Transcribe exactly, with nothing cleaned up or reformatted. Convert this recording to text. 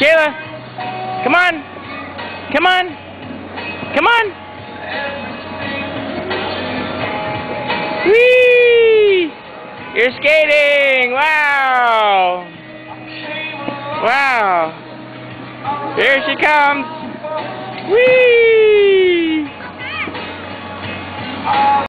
Kayla, come on, come on, come on. Whee! You're skating! Wow! Wow! Here she comes! Whee!